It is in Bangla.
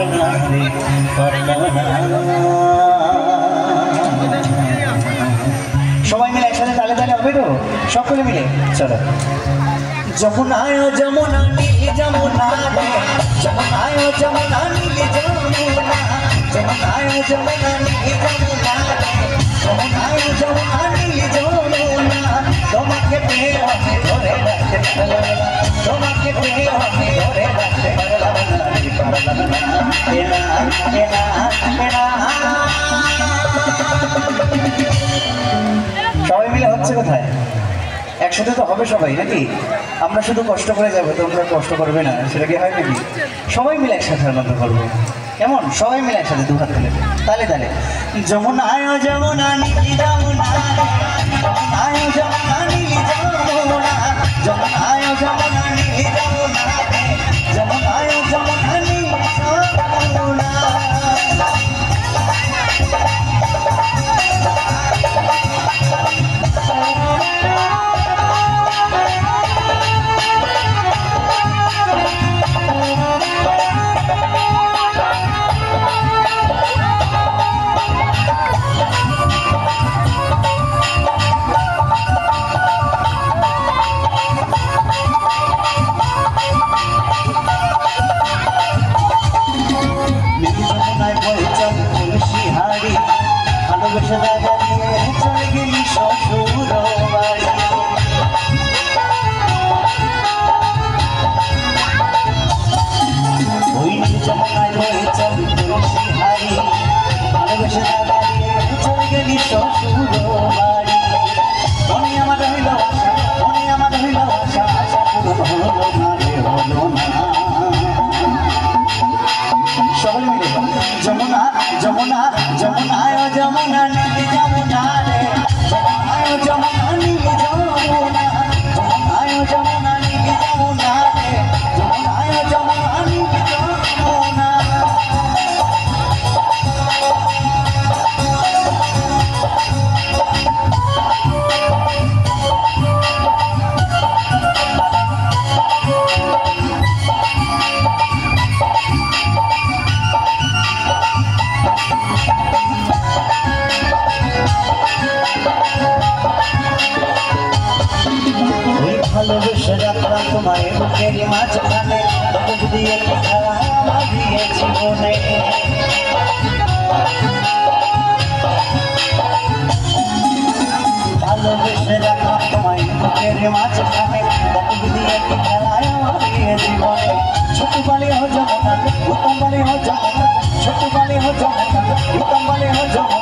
সবাই মিলে একসাথে তালে তালে হবে তো, সকলে মিলে চলো। যমুনায় যমুনা নীল যমুনা রে, যমুনায় যমুনা নীল যমুনা, যমুনায় যমুনা নীল যমুনা রে, যমুনায় যমুনা নীল যমুনা। তোমাকে পেয়ে আমি ধরে রাখতে পারলাম না, তোমাকে পেয়ে আমি ধরে রাখতে পারলাম না, এনা এনা এনা। সবাই মিলে হচ্ছে কোথায়? একসাথে তো হবে সবাই নাকি? আমরা শুধু কষ্ট করে যাবো, তোমরা কষ্ট করবে না, সেটা কি হয় নাকি? সবাই মিলে একসাথে আনন্দ করবো, কেমন? সবাই মিলে একসাথে দুহাত তুলে তালে তালে। যমুনায় যমুনা নীল যমুনা, যমুনায় যমুনা নীল যমুনা, যমুনায় যমুনা নীল যমুনা, যমুনায় যমুনা নীল যমুনা। ভালোবেসে দাদা দিয়ে চলে গেলি শ্বশুর বাড়ি, ওই যমুনায় বয়ে চল তুলসী হারি, ভালোবেসে দাদা দিয়ে চলে গেলি শ্বশুর বাড়ি। মনে আমার হইল আশা, মনে আমার হইল আশা, আশা পূরণ হলো না রে, হলো না। সবাই মিলে যমুনা যমুনা যমুনায় যমুনা নীল যমুনা রে, যমুনায় যমুনা নীল যমুনা, যমুনায় যমুনা নীল যমুনা রে, যমুনায় যমুনা নীল যমুনা। ভালোবেসে রাখলাম তোমায় বুকের মাঝখানে, বুক দিয়ে খেলা দিয়ে জীবনে। ভালোবেসে রাখলাম তোমায় বুকের মাঝখানে, বুক দিয়ে খেলায় দিয়ে জীবনে। ছোট বালি হো যমুনা, উত্তম বালি হো যমুনা, ছোট বালি হো যমুনা, উত্তম বালি হো যমুনা।